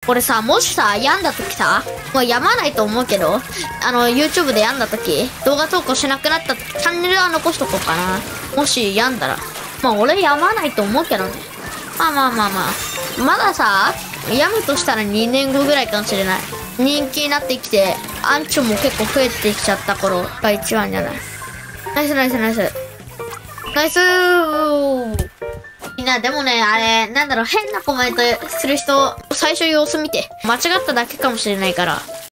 俺さ、もしさ、病んだ時さ、もうやまないと思うけど、YouTube で病んだ時、動画投稿しなくなった時、チャンネルは残しとこうかな。もし病んだら。まあ俺やまないと思うけどね。まあ。まださ、病むとしたら2年後ぐらいかもしれない。人気になってきて、アンチョも結構増えてきちゃった頃が一番じゃない。ナイス。ナイスー。みんな、でもね、あれ、なんだろう、変なコメントする人、最初様子見て。間違っただけかもしれないから。